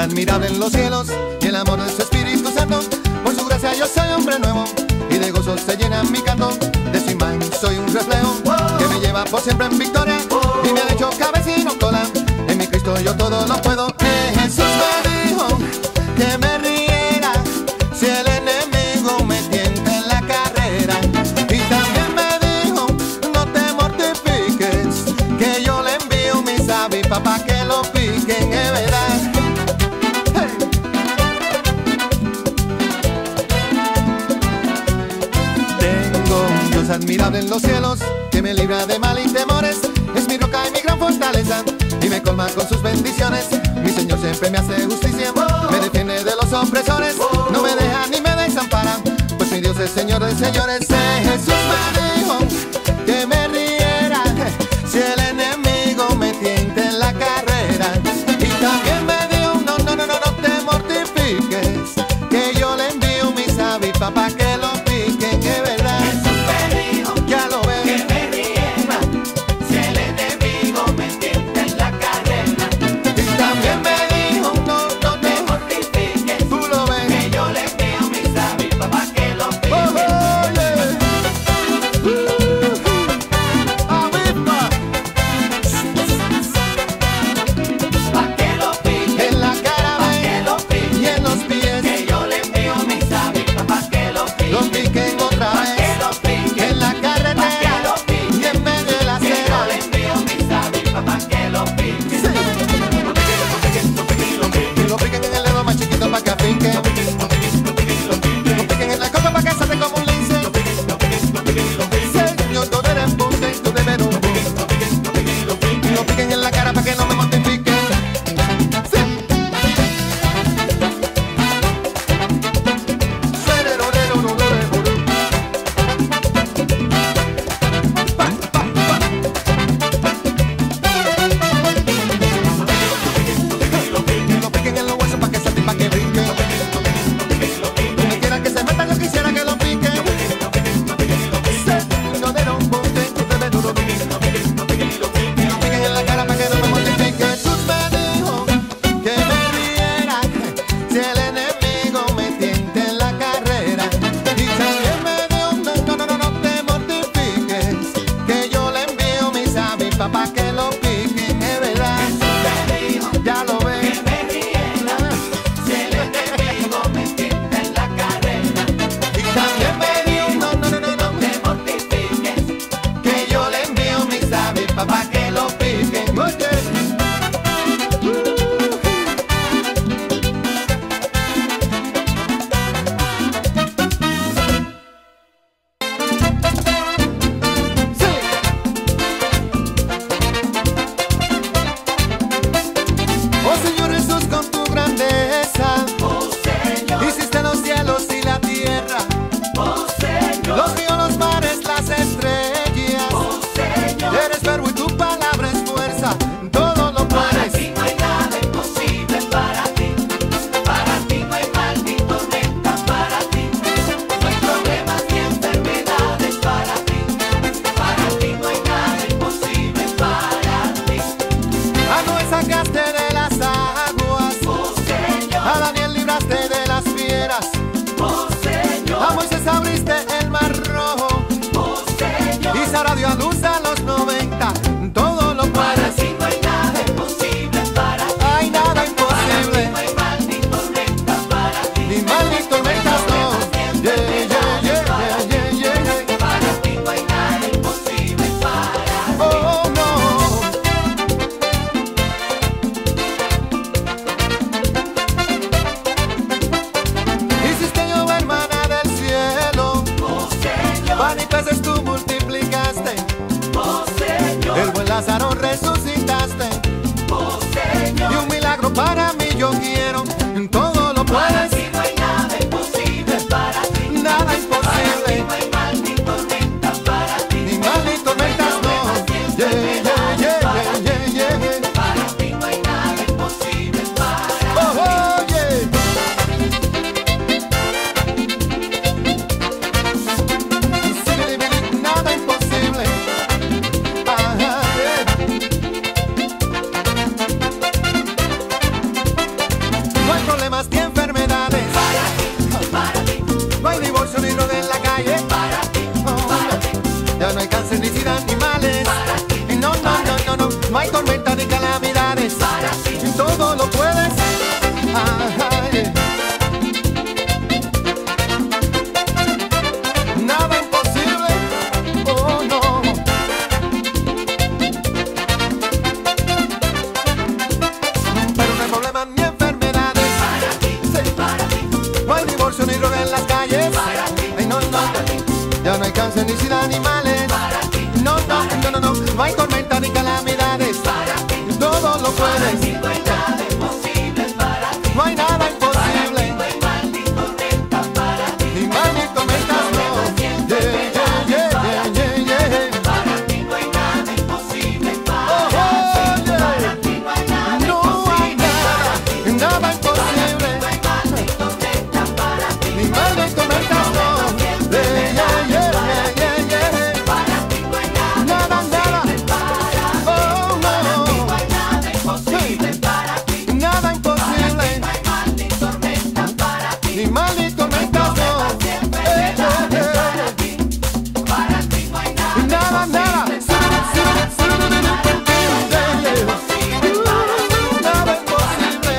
admirable en los cielos y el amor de su Espíritu Santo. Por su gracia yo soy hombre nuevo y de gozo se llena mi canto. De su imán soy un reflejo que me lleva por siempre en victoria y me ha hecho cabeza y no cola. En mi Cristo yo todo lo puedo. Jesús me dijo que me riera si el enemigo me tienta en la carrera. Y también me dijo no te mortifiques, que yo le envío mis avispas pa' que lo piquen, es verdad. Admirable en los cielos, que me libra de mal y temores. Es mi roca y mi gran fortaleza, y me colma con sus bendiciones. Mi Señor siempre me hace justicia, me defiende de los opresores. No me deja ni me desampara, pues mi Dios es Señor de señores. Jesús me dijo que me riera si el enemigo me tienta en la carrera. Y también me dijo no te mortifiques, que yo le envío mis avispas pa' que lo piquen, es verdad. cenicidad ni males. No, no, no, no, no, no hay tormenta ni calamidades. Todo lo puedes. No hay nada imposible para ti. No hay nada imposible. No hay mal ni tormenta para ti. Ni mal ni tormentas, no. Yeah, yeah, yeah, yeah, yeah, yeah. Para ti no hay nada imposible para Oh, ti. oh, yeah. Para ti no hay nada No hay imposible para ti. nada, nada Para imposible. ti no hay mal ni tormenta para ti. Ni mal ni tormentas, no. Yeah, yeah, yeah, yeah, yeah, yeah. Para ti no hay nada Nada, nada. imposible para ti. Oh, Para ti no. no hay nada imposible para ti. Nada imposible. No hay mal ni tormenta para ti. Ni mal ni tormentas, no. Siempre Eh, será eh, para eh. ti. Para ti no hay nada Nada, nada. imposible para ti. Nada imposible.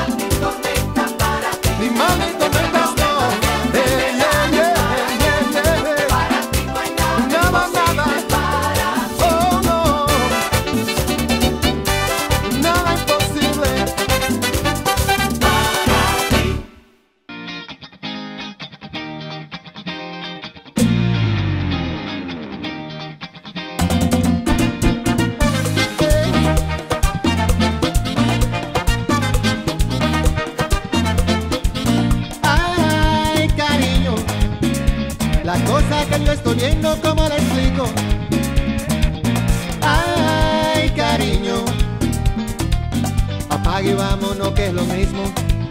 Ni mal ni tormentas, no. Yeah, yeah, yeah, yeah, yeah. Nada, nada. Oh, no. Nada imposible. Ay, cariño, la cosa que yo estoy viendo, ¿cómo le explico? Ay, cariño, apague y vámonos que es lo mismo.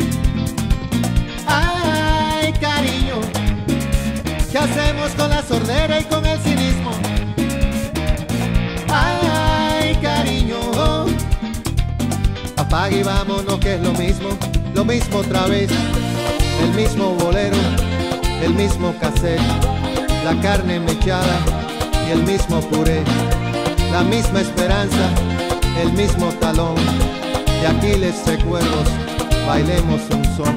Ay, cariño, ¿qué hacemos con la sordera y con el cinismo? Ay, cariño, apague y vámonos que es lo mismo otra vez. El mismo bolero, el mismo cassette, la carne mechada y el mismo puré, la misma esperanza, el mismo talón. De aquí les recuerdos, bailemos un son.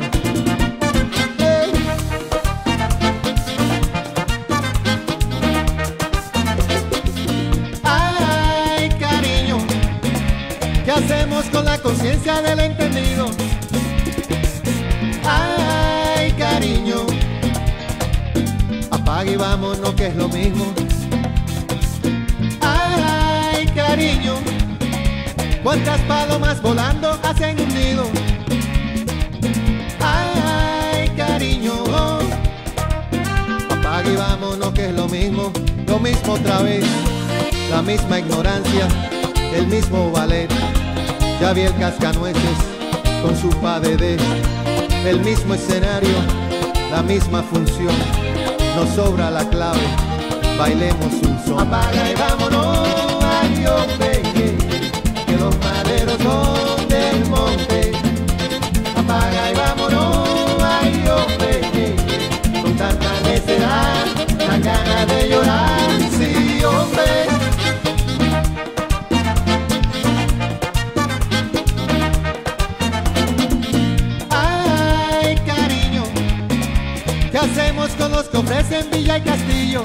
Ay, cariño, ¿qué hacemos con la conciencia del entendido? Ay, cariño, apague y vámonos que es lo mismo. Ay, cariño, ¿cuántas palomas volando hacen un nido? Ay, cariño, apague y vámonos que es lo mismo otra vez. La misma ignorancia, el mismo ballet. Ya vi el cascanueces con su padedé. El mismo escenario, la misma función. Nos sobra la clave, bailemos un son. Apaga y vámonos, ay, hombre, que los maderos son del monte. Apaga y vámonos, ay, hombre, con tanta necedad, la gana de llorar, sí, hombre. ¿Qué hacemos con los que ofrecen Villa y Castillo?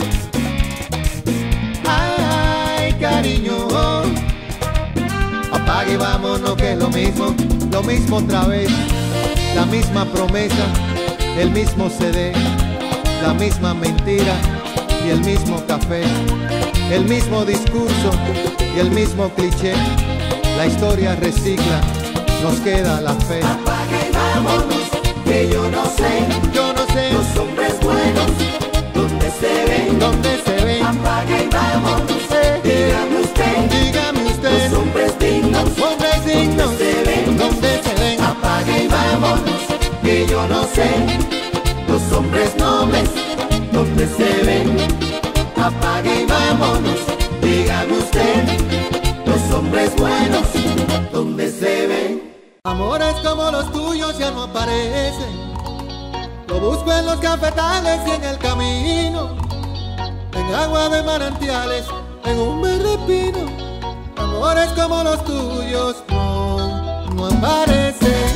Ay, cariño, apague y vámonos que es lo mismo otra vez. La misma promesa, el mismo CD, la misma mentira y el mismo café. El mismo discurso y el mismo cliché. La historia recicla, nos queda la fe. Apaga y vámonos, que yo no sé los hombres buenos, ¿dónde se ven? ¿Dónde se ven? Apaga y vámonos, dígame usted, los hombres dignos, dignos, se ven? ¿dónde se ven? Apaga y vámonos, que yo no sé los hombres nobles, ¿dónde se ven? Apaga y vámonos, dígame usted, los hombres buenos, ¿dónde se ven? Amores como los tuyos ya no aparecen. Lo busco en los cafetales y en el camino, en agua de manantiales, en un verde pino. Amores como los tuyos no aparecen.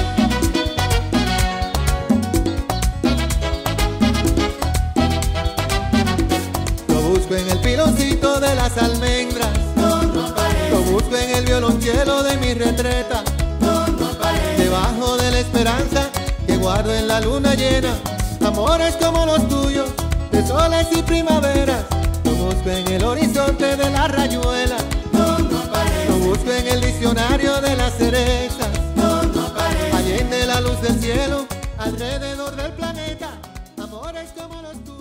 Lo busco en el piloncito de las almendras, No aparece, lo busco en el violonchelo de mi retreta, no aparece, debajo de la esperanza que guardo en la luna llena. Amores como los tuyos de soles y primaveras. No busco en el horizonte de la rayuela, no, no aparece. no busco en el diccionario de las cerezas, No, no aparece. allende la luz del cielo, alrededor del planeta, amores como los tuyos.